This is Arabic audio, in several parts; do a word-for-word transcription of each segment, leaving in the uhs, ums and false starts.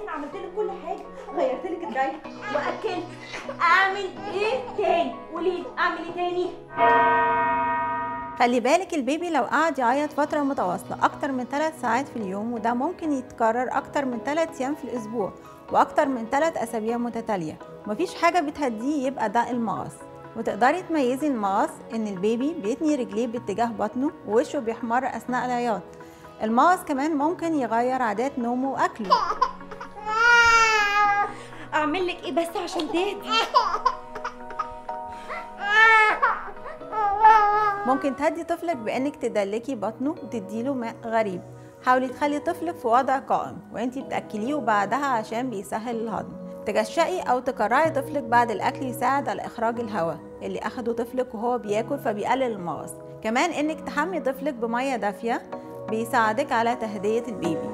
انا عملت لك كل حاجه، غيرت لك الدايت واكلت. اعمل ايه تاني؟ قولي لي اعمل ايه تاني؟ خلي بالك البيبي لو قعد يعيط فترة متواصلة أكتر من ثلاث ساعات في اليوم، وده ممكن يتكرر أكتر من ثلاث أيام في الأسبوع وأكتر من ثلاث أسابيع متتالية، ومفيش حاجة بتهديه، يبقى ده المغص. وتقدري تميزي المغص إن البيبي بيتني رجليه باتجاه بطنه ووشه بيحمر أثناء العياط. المغص كمان ممكن يغير عادات نومه وأكله. اعمل لك ايه بس عشان تهدي؟ ممكن تهدي طفلك بانك تدلكي بطنه وتديله ماء غريب. حاولي تخلي طفلك في وضع قائم وانتي بتاكليه وبعدها عشان بيسهل الهضم. تجشئي او تكرعي طفلك بعد الاكل يساعد على اخراج الهواء اللي اخده طفلك وهو بياكل فبيقلل المغص. كمان انك تحمي طفلك بميه دافيه بيساعدك على تهدئه البيبي.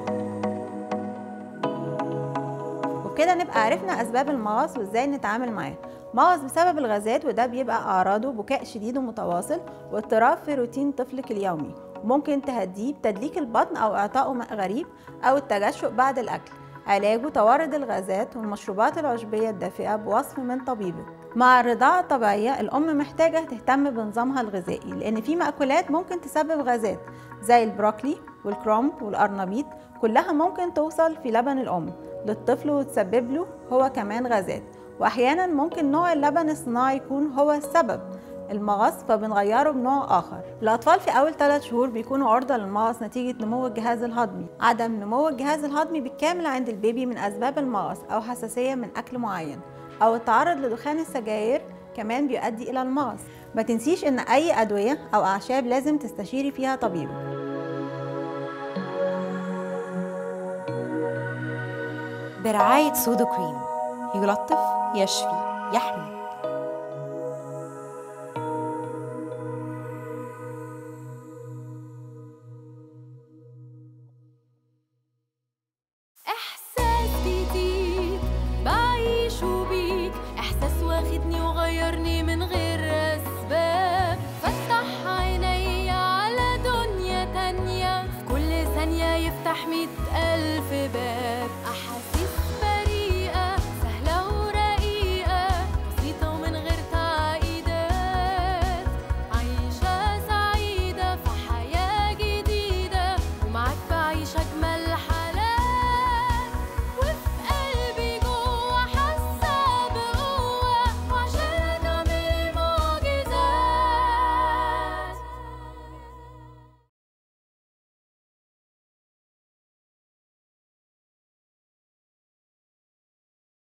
وبكده نبقى عرفنا اسباب المغص وازاي نتعامل معاه. مغص بسبب الغازات، وده بيبقى اعراضه بكاء شديد ومتواصل واضطراب في روتين طفلك اليومي. ممكن تهديه بتدليك البطن او اعطائه ماء غريب او التجشؤ بعد الاكل. علاجه توارد الغازات والمشروبات العشبيه الدافئه بوصف من طبيبك. مع الرضاعه الطبيعيه الام محتاجه تهتم بنظامها الغذائي، لان في مأكولات ممكن تسبب غازات زي البروكلي والكرنب والقرنبيط، كلها ممكن توصل في لبن الام للطفل وتسبب له هو كمان غازات. واحيانا ممكن نوع اللبن الصناعي يكون هو السبب المغص فبنغيره بنوع اخر. الاطفال في اول ثلاث شهور بيكونوا عرضه للمغص نتيجه نمو الجهاز الهضمي. عدم نمو الجهاز الهضمي بالكامل عند البيبي من اسباب المغص، او حساسيه من اكل معين، او التعرض لدخان السجاير كمان بيؤدي الى المغص. ما تنسيش ان اي ادويه او اعشاب لازم تستشيري فيها طبيبك. برعاية سودوكريم، يلطف، يشفي، يحمي. إحساس جديد بعيشه بيك، إحساس واخدني وغيرني من غير أسباب. فتح عيني على دنيا تانية، في كل ثانية يفتح مئة ألف باب. أحس